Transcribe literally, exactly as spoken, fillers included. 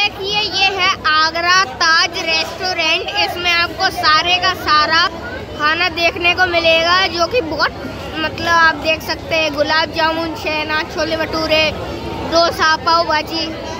देखिए ये है आगरा ताज रेस्टोरेंट। इसमें आपको सारे का सारा खाना देखने को मिलेगा, जो कि बहुत मतलब आप देख सकते हैं गुलाब जामुन, शहनाज, छोले भटूरे, डोसा, पाव भाजी।